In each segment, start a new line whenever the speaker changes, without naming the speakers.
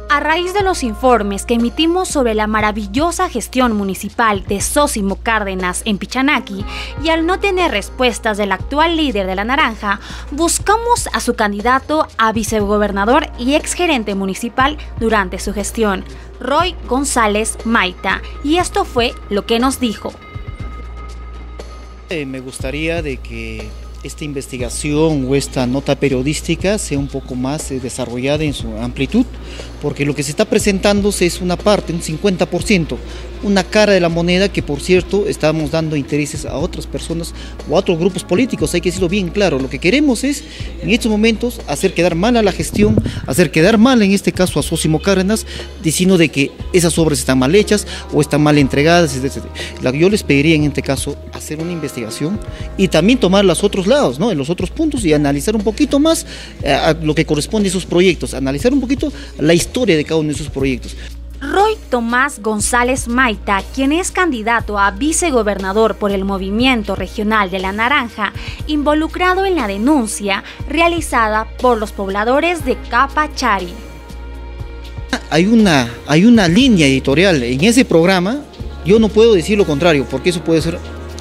A raíz de los informes que emitimos sobre la maravillosa gestión municipal de Zósimo Cárdenas en Pichanaki y al no tener respuestas del actual líder de La Naranja, buscamos a su candidato a vicegobernador y exgerente municipal durante su gestión, Roy González Maita, y esto fue lo que nos dijo.
Me gustaría de que esta investigación o esta nota periodística sea un poco más desarrollada en su amplitud, porque lo que se está presentándose es una parte, un 50%, una cara de la moneda que, por cierto, estamos dando intereses a otras personas o a otros grupos políticos. Hay que decirlo bien claro, lo que queremos es, en estos momentos, hacer quedar mal a la gestión, hacer quedar mal, en este caso, a Zósimo Cárdenas, diciendo de que esas obras están mal hechas o están mal entregadas, etc. Yo les pediría, en este caso, hacer una investigación y también tomar los otros lados, ¿no?, en los otros puntos, y analizar un poquito más a lo que corresponde a esos proyectos, analizar un poquito la historia de cada uno de esos proyectos.
Roy Tomás González Maita, quien es candidato a vicegobernador por el Movimiento Regional de La Naranja, involucrado en la denuncia realizada por los pobladores de Capachari.
Hay una línea editorial en ese programa, yo no puedo decir lo contrario, porque eso puede ser...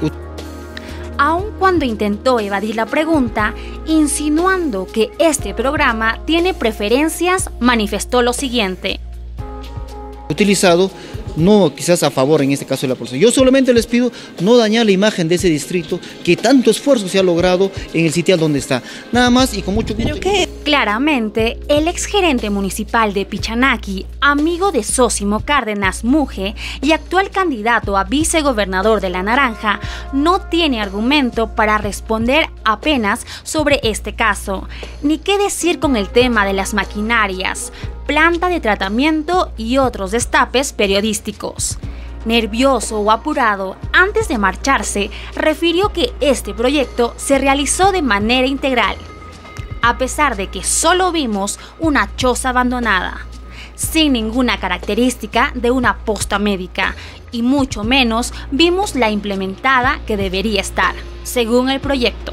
Aun cuando intentó evadir la pregunta, insinuando que este programa tiene preferencias, manifestó lo siguiente.
Utilizado, no quizás a favor en este caso de la población. Yo solamente les pido no dañar la imagen de ese distrito que tanto esfuerzo se ha logrado en el sitial donde está. Nada más y con mucho gusto.
Claramente, el exgerente municipal de Pichanaki, amigo de Zósimo Cárdenas Muge y actual candidato a vicegobernador de La Naranja, no tiene argumento para responder apenas sobre este caso, ni qué decir con el tema de las maquinarias, planta de tratamiento y otros destapes periodísticos. Nervioso o apurado, antes de marcharse, refirió que este proyecto se realizó de manera integral, a pesar de que solo vimos una choza abandonada, sin ninguna característica de una posta médica, y mucho menos vimos la implementada que debería estar, según el proyecto.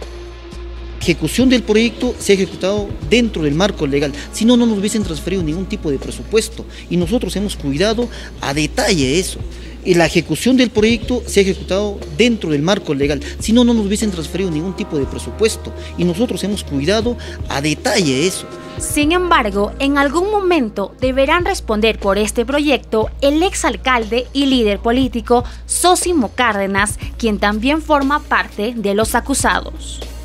La ejecución del proyecto se ha ejecutado dentro del marco legal, si no, no nos hubiesen transferido ningún tipo de presupuesto, y nosotros hemos cuidado a detalle eso. Y la ejecución del proyecto se ha ejecutado dentro del marco legal, si no, no nos hubiesen transferido ningún tipo de presupuesto, y nosotros hemos cuidado a detalle eso.
Sin embargo, en algún momento deberán responder por este proyecto el exalcalde y líder político Zósimo Cárdenas, quien también forma parte de los acusados.